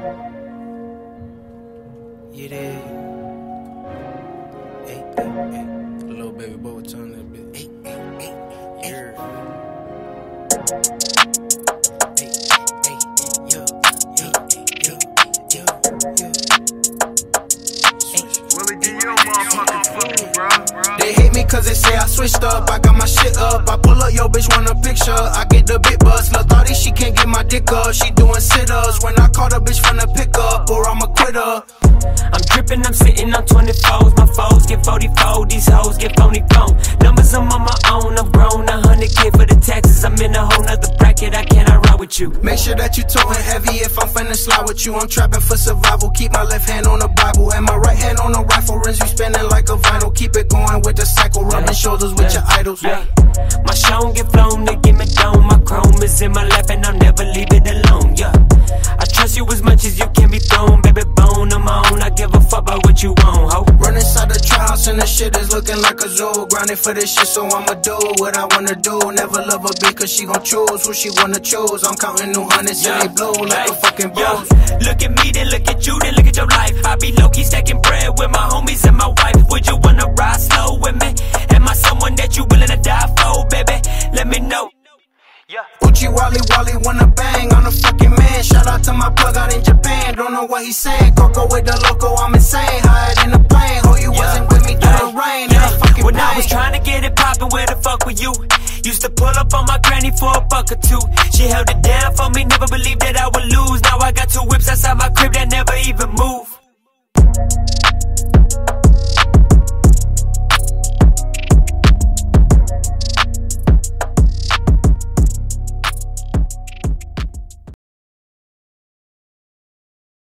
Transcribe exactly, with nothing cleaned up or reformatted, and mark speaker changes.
Speaker 1: Yeah, that. Hey, hey, hey. Little baby boy, turn that bitch. Hey, hey, hey, yeah. Hey, hey, yo, yo, yo, yo, yo.
Speaker 2: Willie D, you motherfucking fool, bro.
Speaker 1: They hate me cause they say I switched up. I got my shit up. I pull up, yo, bitch, want a picture. I get the big bus. Lil' thotty, she can't get my dick up. She doing sit-ups when I call the bitch from the pickup, or I'm a quitter.
Speaker 3: I'm drippin', I'm sitting on twenty-fours. My foes get forty-four, these hoes get phony phone. Numbers, I'm on my own, I'm grown. A hundred K for the taxes, I'm in a whole nother bracket. I cannot ride with you.
Speaker 1: Make sure that you totin' heavy if I'm finna slide with you. I'm trapping for survival. Keep my left hand on the Bible and my right hand on the rifle. Rims be spinning like a vinyl. Keep it going with the cycle. Rubbing shoulders with your idols.
Speaker 3: Yeah. My show get flown, they give me dome. My chrome is in my lap and I'll never leave it alone. Yeah. I trust you as much as you can be thrown. Baby bone, I'm on. I give a fuck about what you want, ho.
Speaker 1: Run inside the trials and the shit is looking like a zoo. Grinding for this shit, so I'ma do what I wanna do. Never love a bitch cause she gon' choose who she wanna choose. I'm counting new hundreds
Speaker 3: Yeah.
Speaker 1: and they blow like
Speaker 3: Hey.
Speaker 1: a fucking
Speaker 3: Yeah.
Speaker 1: bruise.
Speaker 3: Look at me, then look at you, then look at your life. I be low-key stacking bread with my homies and my wife. Would you wanna ride slow with me? Am I someone that you willing to die for, baby? Let me know. Yeah.
Speaker 1: Uchi Wally Wally wanna bang on a fucking man. Shout out to my plug out in Japan. Don't know what he's saying. Coco with the loco, I'm insane. Higher than the plane. Oh, you
Speaker 3: Yeah.
Speaker 1: wasn't with me through
Speaker 3: Hey.
Speaker 1: the rain.
Speaker 3: Yeah.
Speaker 1: And I fucking
Speaker 3: When I
Speaker 1: bang.
Speaker 3: was trying to get it poppin', where the fuck were you? Used to pull up on my granny for a buck or two. She held it down for me, never believed that I would lose. Now I got two